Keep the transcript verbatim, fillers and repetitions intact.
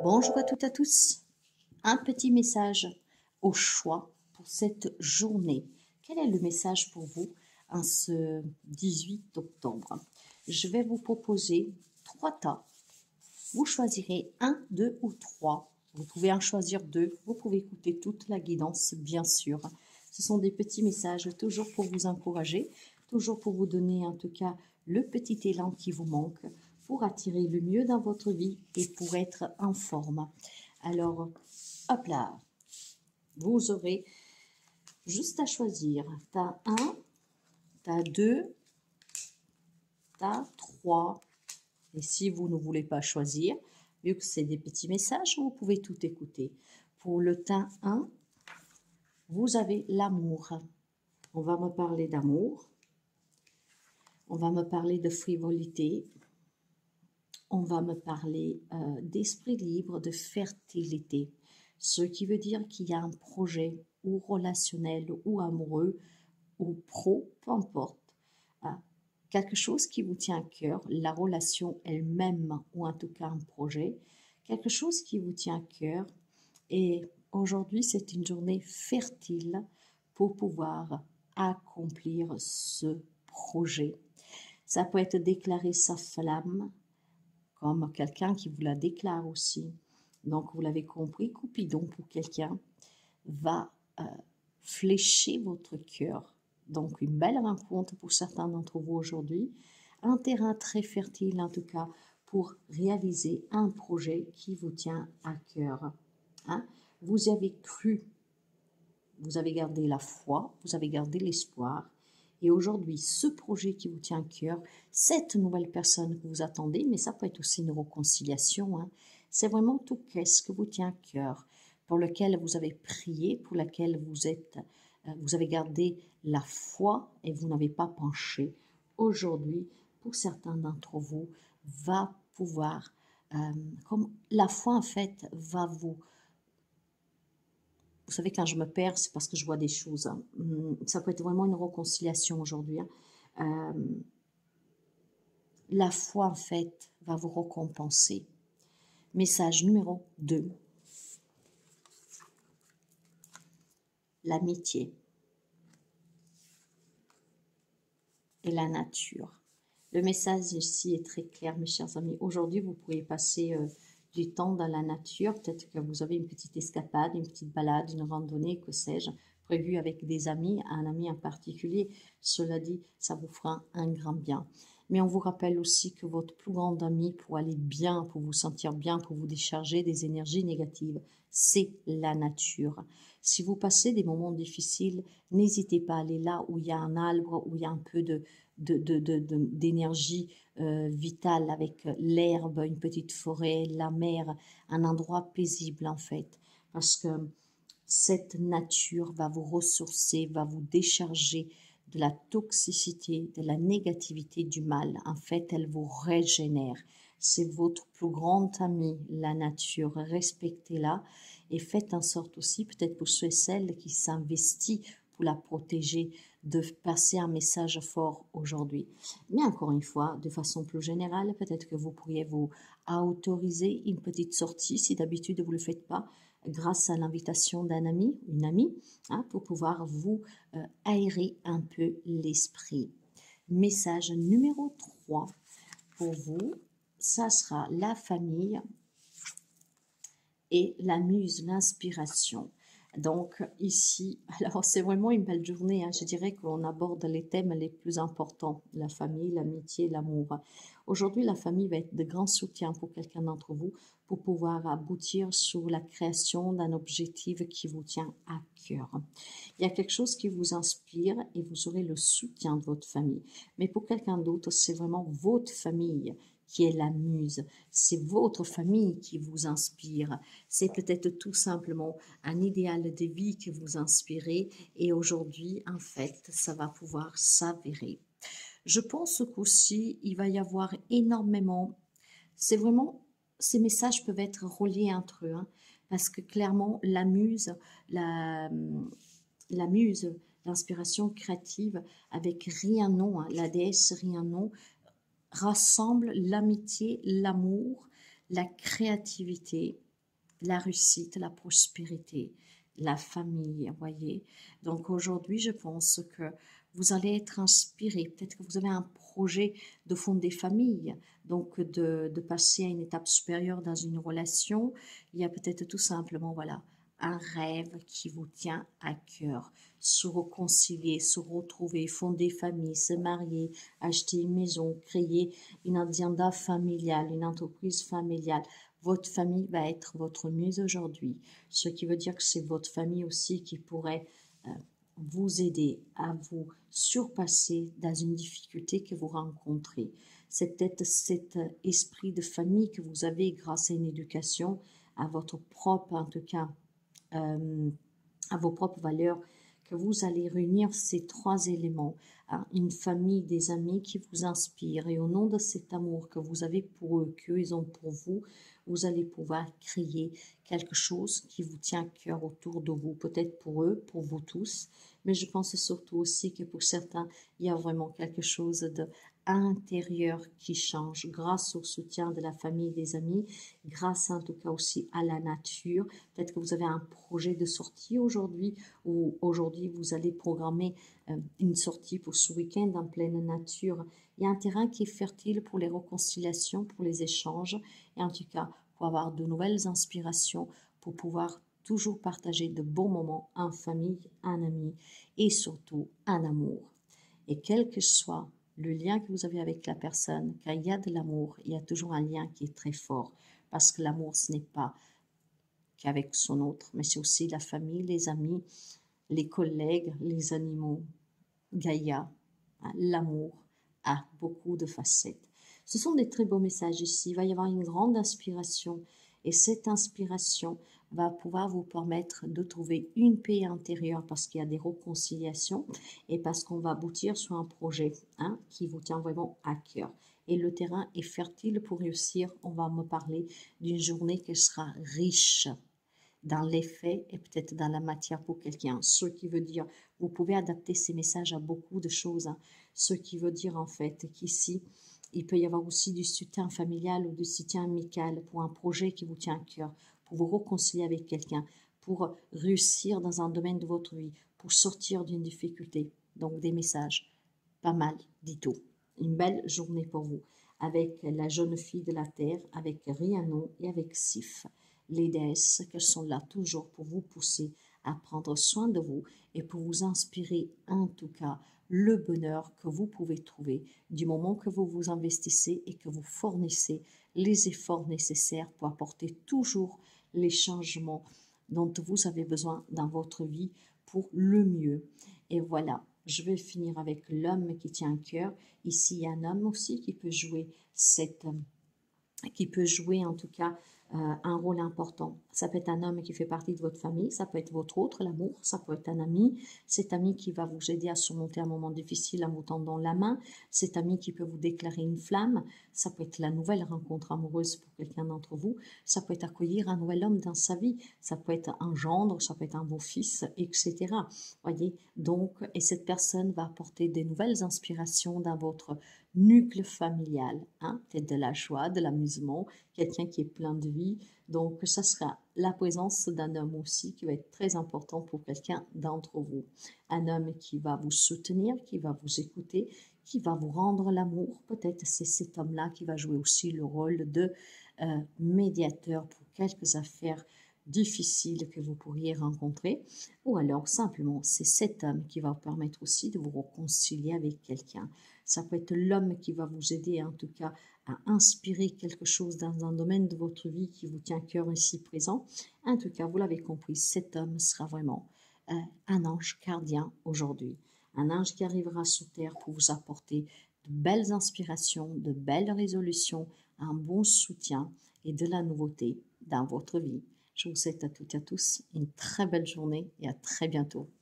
Bonjour à toutes et à tous. Un petit message au choix pour cette journée. Quel est le message pour vous en ce dix-huit octobre? Je vais vous proposer trois tas. Vous choisirez un, deux ou trois. Vous pouvez en choisir deux. Vous pouvez écouter toute la guidance, bien sûr. Ce sont des petits messages toujours pour vous encourager, toujours pour vous donner en tout cas le petit élan qui vous manque, pour attirer le mieux dans votre vie et pour être en forme. Alors, hop là, vous aurez juste à choisir. Tas un, tas deux, tas trois. Et si vous ne voulez pas choisir, vu que c'est des petits messages, vous pouvez tout écouter. Pour le tas un, vous avez l'amour. On va me parler d'amour. On va me parler de frivolité. On va me parler euh, d'esprit libre, de fertilité. Ce qui veut dire qu'il y a un projet ou relationnel ou amoureux ou pro, peu importe. Hein, quelque chose qui vous tient à cœur, la relation elle-même ou en tout cas un projet. Quelque chose qui vous tient à cœur. Et aujourd'hui, c'est une journée fertile pour pouvoir accomplir ce projet. Ça peut être déclarer sa flamme, comme quelqu'un qui vous la déclare aussi. Donc, vous l'avez compris, Cupidon pour quelqu'un va euh, flécher votre cœur. Donc, une belle rencontre pour certains d'entre vous aujourd'hui. Un terrain très fertile, en tout cas, pour réaliser un projet qui vous tient à cœur. Hein? Vous avez cru, vous avez gardé la foi, vous avez gardé l'espoir. Et aujourd'hui, ce projet qui vous tient à cœur, cette nouvelle personne que vous attendez, mais ça peut être aussi une réconciliation, hein, c'est vraiment tout qu'est-ce que vous tient à cœur, pour lequel vous avez prié, pour lequel vous êtes, euh, vous avez gardé la foi et vous n'avez pas penché. Aujourd'hui, pour certains d'entre vous, va pouvoir, euh, comme la foi en fait, va vous... Vous savez, quand je me perds, c'est parce que je vois des choses. Hein. Ça peut être vraiment une réconciliation aujourd'hui. Hein. Euh, la foi, en fait, va vous récompenser. Message numéro deux. L'amitié et la nature. Le message ici est très clair, mes chers amis. Aujourd'hui, vous pouvez passer... Euh, du temps dans la nature, peut-être que vous avez une petite escapade, une petite balade, une randonnée, que sais-je, prévue avec des amis, un ami en particulier. Cela dit, ça vous fera un grand bien. Mais on vous rappelle aussi que votre plus grand ami pour aller bien, pour vous sentir bien, pour vous décharger des énergies négatives, c'est la nature. Si vous passez des moments difficiles, n'hésitez pas à aller là où il y a un arbre, où il y a un peu de de, de, de, de, d'énergie euh, vitale avec l'herbe, une petite forêt, la mer, un endroit paisible en fait. Parce que cette nature va vous ressourcer, va vous décharger de la toxicité, de la négativité, du mal. En fait, elle vous régénère. C'est votre plus grand ami, la nature. Respectez-la et faites en sorte aussi, peut-être pour ceux et celles qui s'investissent pour la protéger, de passer un message fort aujourd'hui. Mais encore une fois, de façon plus générale, peut-être que vous pourriez vous autoriser une petite sortie, si d'habitude vous ne le faites pas, grâce à l'invitation d'un ami, une amie, hein, pour pouvoir vous euh, aérer un peu l'esprit. Message numéro trois pour vous, ça sera la famille et la muse, l'inspiration. Donc ici, alors c'est vraiment une belle journée, hein. Je dirais qu'on aborde les thèmes les plus importants, la famille, l'amitié, l'amour. Aujourd'hui, la famille va être de grand soutien pour quelqu'un d'entre vous pour pouvoir aboutir sur la création d'un objectif qui vous tient à cœur. Il y a quelque chose qui vous inspire et vous aurez le soutien de votre famille. Mais pour quelqu'un d'autre, c'est vraiment votre famille qui est la muse. C'est votre famille qui vous inspire. C'est peut-être tout simplement un idéal de vie que vous inspirez et aujourd'hui, en fait, ça va pouvoir s'avérer. Je pense qu'aussi, il va y avoir énormément... C'est vraiment... Ces messages peuvent être reliés entre eux, hein, parce que clairement, la muse, la, la muse, l'inspiration créative avec Rhiannon, hein, la déesse Rhiannon, rassemble l'amitié, l'amour, la créativité la réussite, la prospérité, la famille, vous voyez. Donc aujourd'hui, je pense que vous allez être inspiré. Peut-être que vous avez un projet de fonder famille, donc de, de passer à une étape supérieure dans une relation. Il y a peut-être tout simplement, voilà, un rêve qui vous tient à cœur. Se réconcilier, se retrouver, fonder famille, se marier, acheter une maison, créer une agenda familiale, une entreprise familiale. Votre famille va être votre muse aujourd'hui, ce qui veut dire que c'est votre famille aussi qui pourrait euh, vous aider à vous surpasser dans une difficulté que vous rencontrez. C'est peut-être cet esprit de famille que vous avez grâce à une éducation, à votre propre, en tout cas, euh, à vos propres valeurs, que vous allez réunir ces trois éléments, hein, une famille, des amis qui vous inspirent, et au nom de cet amour que vous avez pour eux, qu'eux ont pour vous, vous allez pouvoir créer quelque chose qui vous tient à cœur autour de vous, peut-être pour eux, pour vous tous, mais je pense surtout aussi que pour certains, il y a vraiment quelque chose de intérieur qui change grâce au soutien de la famille, des amis, grâce en tout cas aussi à la nature. Peut-être que vous avez un projet de sortie aujourd'hui, ou aujourd'hui vous allez programmer euh, une sortie pour ce week-end en pleine nature. Il y a un terrain qui est fertile pour les réconciliations, pour les échanges, et en tout cas pour avoir de nouvelles inspirations, pour pouvoir toujours partager de bons moments en famille, en amis, et surtout en amour. Et quel que soit le lien que vous avez avec la personne, quand il y a de l'amour, il y a toujours un lien qui est très fort. Parce que l'amour, ce n'est pas qu'avec son autre, mais c'est aussi la famille, les amis, les collègues, les animaux. Gaïa, hein, l'amour a beaucoup de facettes. Ce sont des très beaux messages ici. Il va y avoir une grande inspiration. Et cette inspiration va pouvoir vous permettre de trouver une paix intérieure parce qu'il y a des réconciliations et parce qu'on va aboutir sur un projet, hein, qui vous tient vraiment à cœur. Et le terrain est fertile pour réussir. On va me parler d'une journée qui sera riche dans les faits et peut-être dans la matière pour quelqu'un. Ce qui veut dire, vous pouvez adapter ces messages à beaucoup de choses. Hein. Ce qui veut dire en fait qu'ici, il peut y avoir aussi du soutien familial ou du soutien amical pour un projet qui vous tient à cœur, pour vous réconcilier avec quelqu'un, pour réussir dans un domaine de votre vie, pour sortir d'une difficulté. Donc des messages, pas mal, dit-on. Une belle journée pour vous, avec la jeune fille de la terre, avec Rhiannon et avec Sif. Les déesses qu'elles sont là toujours pour vous pousser à prendre soin de vous et pour vous inspirer en tout cas le bonheur que vous pouvez trouver du moment que vous vous investissez et que vous fournissez les efforts nécessaires pour apporter toujours les changements dont vous avez besoin dans votre vie pour le mieux. Et voilà, je vais finir avec l'homme qui tient à cœur. Ici, il y a un homme aussi qui peut jouer cette, qui peut jouer en tout cas Euh, un rôle important. Ça peut être un homme qui fait partie de votre famille, ça peut être votre autre, l'amour, ça peut être un ami, cet ami qui va vous aider à surmonter un moment difficile en vous tendant la main, cet ami qui peut vous déclarer une flamme, ça peut être la nouvelle rencontre amoureuse pour quelqu'un d'entre vous, ça peut être accueillir un nouvel homme dans sa vie, ça peut être un gendre, ça peut être un beau-fils, et cetera. Voyez, donc, et cette personne va apporter des nouvelles inspirations dans votre nucle familial, hein, peut-être de la joie, de l'amusement, quelqu'un qui est plein de vie. Donc, ça sera la présence d'un homme aussi qui va être très important pour quelqu'un d'entre vous. Un homme qui va vous soutenir, qui va vous écouter, qui va vous rendre l'amour. Peut-être c'est cet homme-là qui va jouer aussi le rôle de euh, médiateur pour quelques affaires difficiles que vous pourriez rencontrer. Ou alors, simplement, c'est cet homme qui va vous permettre aussi de vous réconcilier avec quelqu'un. Ça peut être l'homme qui va vous aider, en tout cas, à inspirer quelque chose dans un domaine de votre vie qui vous tient à cœur ici présent. En tout cas, vous l'avez compris, cet homme sera vraiment euh, un ange gardien aujourd'hui. Un ange qui arrivera sur terre pour vous apporter de belles inspirations, de belles résolutions, un bon soutien et de la nouveauté dans votre vie. Je vous souhaite à toutes et à tous une très belle journée et à très bientôt.